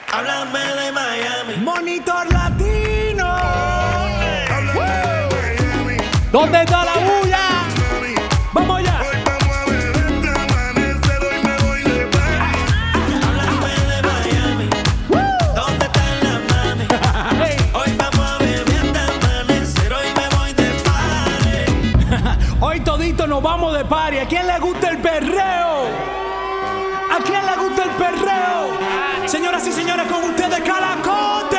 Háblame de Miami. Monitor Latino. ¿Dónde está la bulla? Vamos allá. Hoy vamos a beber hasta amanecer, hoy me voy de party. Háblame de Miami. ¿Dónde están las mami? Hoy vamos a beber hasta amanecer, hoy me voy de party. Hoy todito nos vamos de party. ¿A quién le gusta el perreo? ¿A quién le gusta el perreo? Señoras y señores, con ustedes Calacote.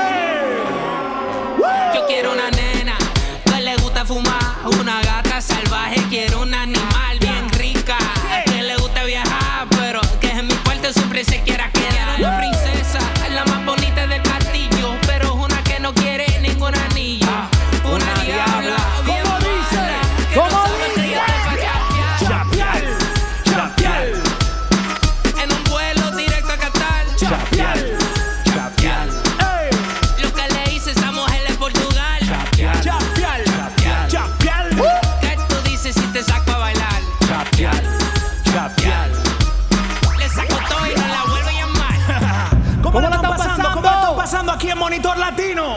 Yo quiero una nena que le gusta fumar, una gata salvaje, quiero un animal bien rica, que le gusta viajar, pero que en mi cuarto siempre se quiera quedar. Una princesa, la más bonita del castillo, pero es una que no quiere ningún anillo. Una diabla, bien ¿Cómo dice? mala, que ¿Cómo no sabe que yo dice? estoy pa' chapear. Chapiar, chapiar, En un vuelo directo a Qatar. chapiar, chapiar. Ey. Lo que le hice a esa mujer de Portugal. Chapiar, chapiar, chapiar. ¿Qué tú dices si te saco a bailar? Chapiar, chapiar. Le saco todo y no la vuelvo a llamar. ¿Cómo la están pasando? ¿Cómo la están pasando aquí en Monitor Latino?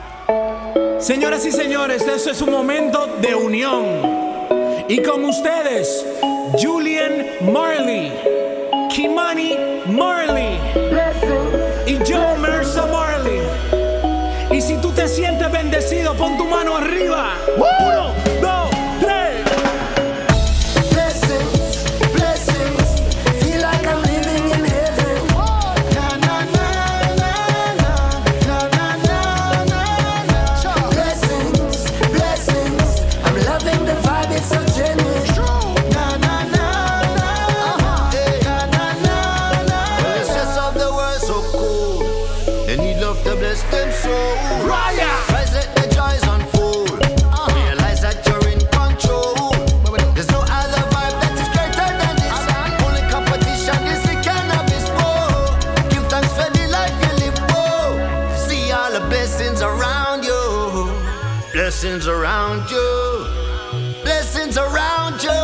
Señoras y señores, eso es un momento de unión. Y con ustedes, Julian Marley, Kimani Marley y yo, Mersa Marley. Y si tú te sientes bendecido, pon tu mano arriba. 1, 2, 3. Blessings, blessings, feel like I'm living in heaven. Na na na na na, na na na na na. Blessings, blessings, I'm loving the vibe, it's so genuine. Na na na na, na na na na. The stress of the world so cold. They need love to bless them soul. Rise, let the joys unfold. Realize that you're in control. There's no other vibe that is greater than this. Only competition is the cannabis. Whoa. Give thanks for the life you live. Whoa. See all the blessings around you. Blessings around you. Blessings around you.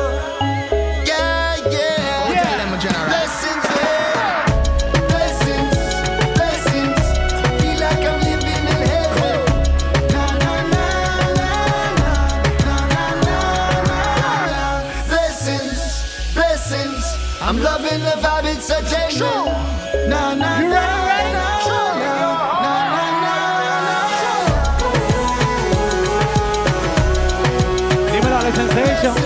Yeah, yeah. Blessings, yeah. Blessings, blessings. Feel like I'm living in heaven. Na na na na na, na na na na na. Blessings, blessings. I'm loving the vibe, it's a genuine. Na na na na na, na na na na. Dímelo, Alex Sensation.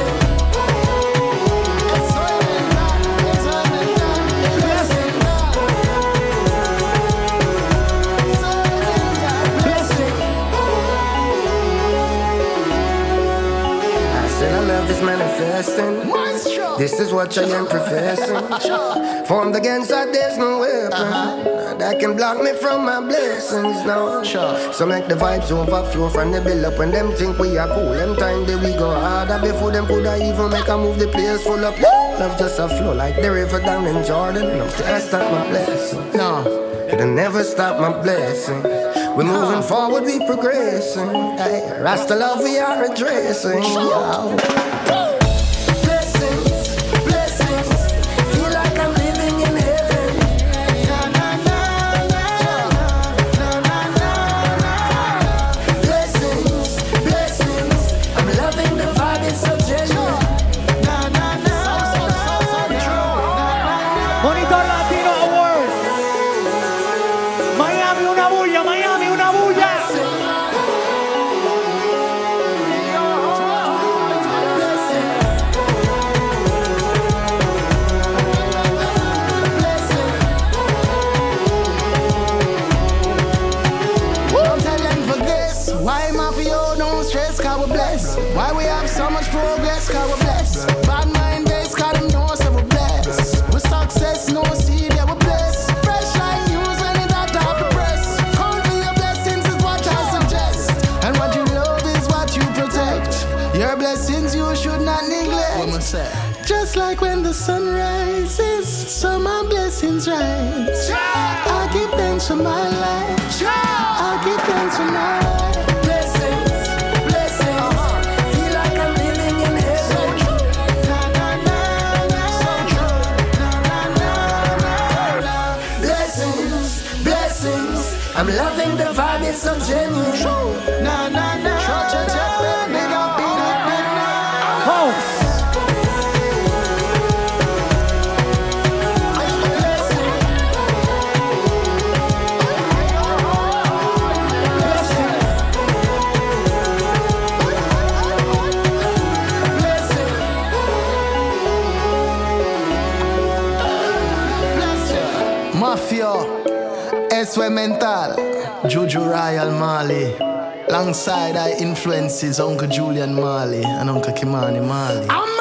Manifesting. This is what I am professing. Formed against that, there's no weapon that can block me from my blessings now. So make the vibes overflow from the build up. When them think we are cool, them time that we go harder. Before them could I even make a move, the place full up. Love just a flow like the river down in Jordan. No, can't stop my blessing. No, it'll never stop my blessing. We're moving forward, we progressing. Hey, Rasta love, we are addressing. Yeah. Blessings, blessings, feel like I'm living in heaven. Na na na na na, na na na na. Blessings, blessings, I'm loving the vibe, it's so genuine. Na na na, so true. Monitor Latino Award. Miami, una bulla, Miami, una bulla. Don't tell them for this. Why Maffio, no stress, cause we're blessed. Why we have so much progress, cause we're blessed. Bad mind base, cause them know us, so we're blessed. With success, no seed, yeah, we're blessed. Fresh like news, and it out of the press. Count for your blessings is what I suggest. And what you love is what you protect. Your blessings you should not neglect. Just like when the sun rises, so my blessings rise. I give thanks for my life. I give thanks for my life. Blessings, blessings. Feel like I'm living in heaven. Na na na na, na na na na. Blessings, blessings. I'm loving the vibe, it's so genuine. Nah, nah, nah. Maffio, Eswe Mental, Juju Royal Marley. Alongside our influences, Uncle Julian Marley and Uncle Kimani Marley.